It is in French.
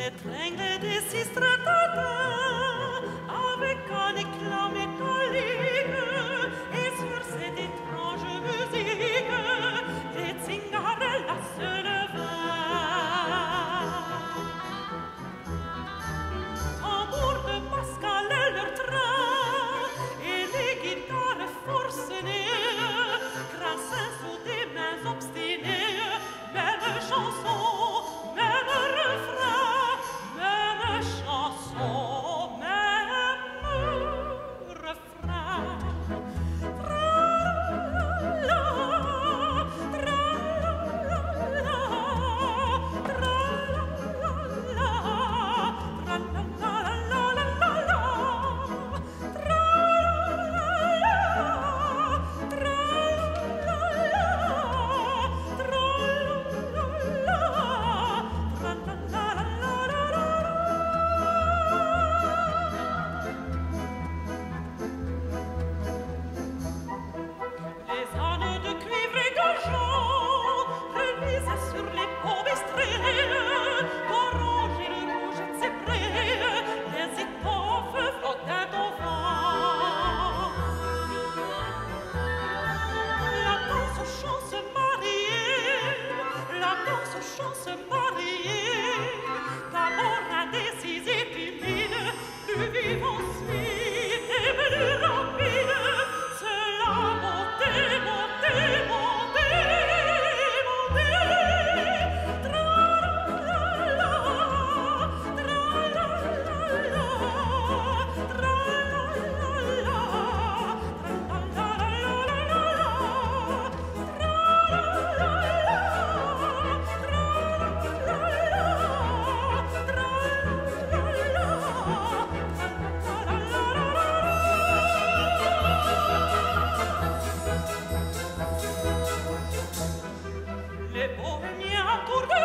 tringle des six stratata avec un éclat métallique et sur cette étrange musique les zingarellas se levèrent. Tambour de Pascal et leur train et les guitares forcenées grassaient sous des mains obstinées. Même chanson, même refrain, même chanson, même refrain. Tra-la-la, tra-la-la-la, tra-la-la-la, tra-la-la-la-la-la-la, les ânes de cuivre et d'argent reluisaient sur les peaux bistrées d'orange et de rouge zébré, les étoffes flottaient au vent. La danse au chant se mariait, la danse au chant se mariait, d'abord indécise et timide, plus vive ensuite et plus rapide. Cela montait, montait, montait, montait. Tra-la-la-la, tra-la-la-la, tra-la-la-la, les bohémiens autour de